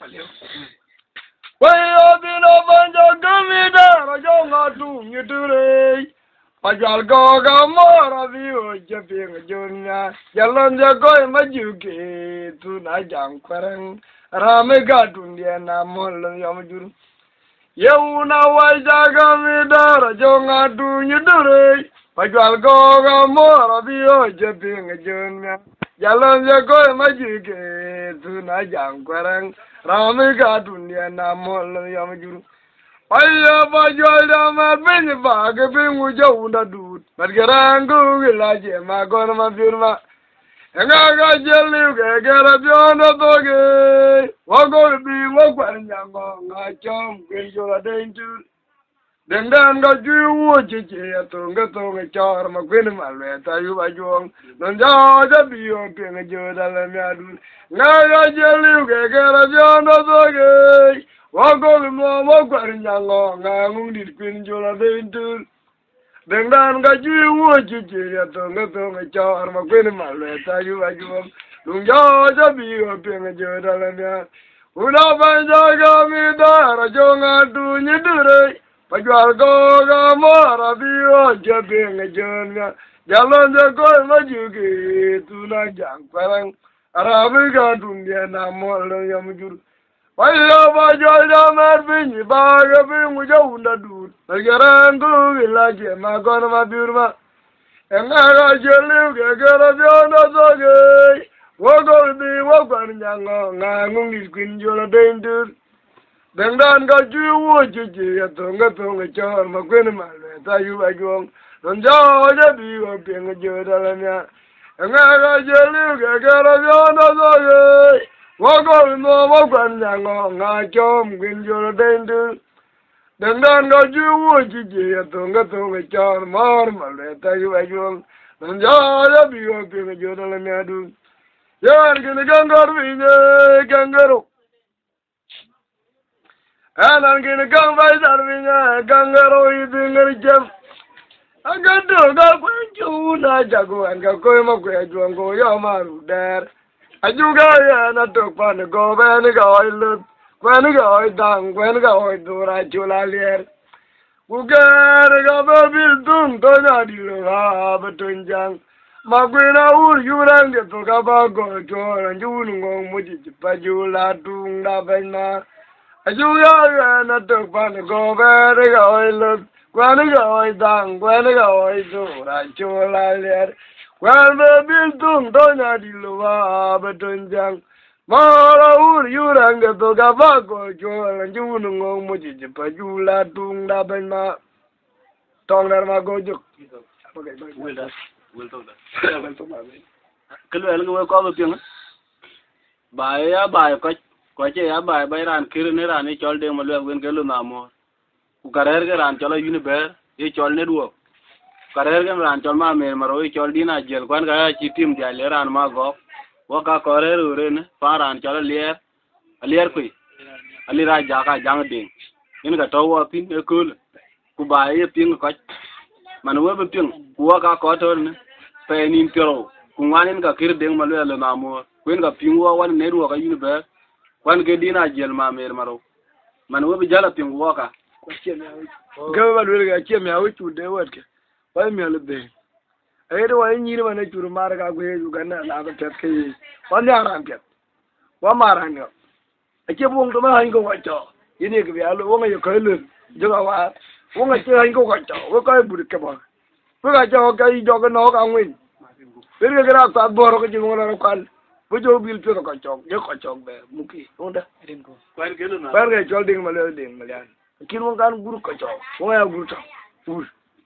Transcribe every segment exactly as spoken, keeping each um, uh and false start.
Well, the Novanja Gamida, Rajonga to Muture. Pajal Goga more of you, Japping Junior. Yalanja Goy Majuki to Najang Quarang. Ramega Dundiana Moll Yamajur. Yuna Wajaga Mida, Rajonga to Muture. Pajal Goga more of you, Japping Junior. Yalanja Goy Majuki to Najang Quarang. Ramega Dundiana Moll Yamajur. Aya bajoida ma bin ba ga bin wuja unda dut margarangu wilaje ma gona ma firma nga ga jeli ga gara biondo toge wago bi wo kwanya ngo nga chom bin jola dentu dendan ga juwo jeje to nga to nga char ma bin Malueth ayu bajong non ja ja bi o pe nga joda la mi adu nga ga jeli ga gara biondo toge Wago mo mo gwarinyango nga ngundi kwinjola dentur dendan ga jiwo jiji ya to nga to nga char ma kwin Malueth ayu ayu lungja jabi o penga joda la nya una banja ga mi dara jonga du nyidure pajwal go ga mora bi o jabi nga jonya jalon je ko ma jugi tuna jang parang arabi ga dunya na mol yamjur Waya bajoida marvini baga bingu jaunda dut. Nagarangu vilaje magona mabirma. Engaga jeliu gegera bionda soge. Wogo di wogwan nyango ngangung niskwinjola dendur. Dendan ga juwo jiji ya tonga tonga chor makwene Malueth ayu ajong. Nonjao jabi wa penga joda lamya. Engaga jeliu gegera bionda soge. Wago no wogwan yango nga chom gwinjolo dendu. Dendan ga juwo jiji ya tonga tonga char mar Malueth ayu ajong. Nanjaya biyo pinga joda la miadu. Yan gini gangar vinye gangaro. Anan gini gangbai dar vinye gangaro ibingar jem. Agado ga kwenju na jago anga koy ma kwenju ango ya maru der. Ajuga ya na tokpan go ben ga oil kwen ga oil dang kwen ga oil dura chula lier ugar ga babil tung to na dilo ha betunjang magwena ur yurang de to ga ba go to anjun ngong muji pajula tung da benna ajuga ya na tokpan go ben ga oil kwen ga oil dang kwen ga oil dura chula lier Well, the building don't di luwa betunjang. Mara ur yurang de to gabago jola junu ngong muji pajula tung da benma. Tong dar ma gojuk. Will that? Will talk that. Kalau yang gue kau bepiang, bayar bayar kau kau caya bayar bayaran kiri ni rani call Deng-malian gue kalau namo. Ukarer ke ran call uniber, ye call ne dua. Karer kan ran chol ma mer maro chol dina jel kwan ga chi tim ja le ran ma go wo ka karer ure ne pa ran chol lier lier kui ali ra ja ka jang ding in ga to wo pin e kul ku ba ye pin ko man wo be pin ku wo ka ko to ne pe nin pero ku wanin ga kir Deng-malian le na mo kwen ga pin wo wan ne ru ga yin be kwan ge dina jel ma mer maro man wo be jala pin wo ka ko chen ya ga ba lu ga chen ya wuchu de wat ke Why me all day? I don't want you to to Marga where you can have a test. One year I'm kept. One maranga. I keep on to my go watch. You need to be a woman you call it. Joga, woman I go watch. What I put it come on. We got your guy jog and knock and win. We'll get out that borrow you want to call. Put your bill to the cochok, your cochok there, Mookie. I didn't go. Quite good enough. Where are you holding Deng-malian? Kill one can guru cochok. Why are you good?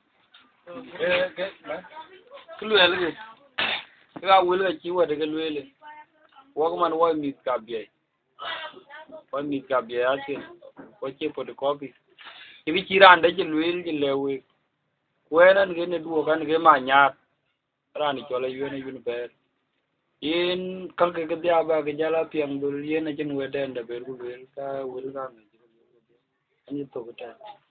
Eh, ke, keluar lagi. Kita awal lagi ciwa dengan keluar lagi. Wak man wak mit kabiai, wak mit kabiai aja. Wak cepot kopi. Tapi cira anda keluar keluar. Kuenan gini dua kan gini manyat. Rani cola yuan yuan ber. In kalau kita dia apa kejala piang dulu, in aja nuedan dah beru beru ka beru kan. Ini tu betul.